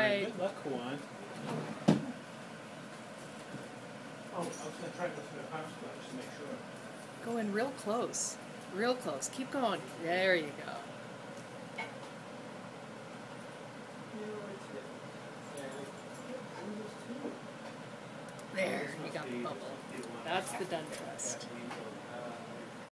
right. Good luck, Juan. Oh, I was going to try to go through the house just to make sure. Go in real close. Real close. Keep going. There you go. There, you got the bubble. That's the dun trust.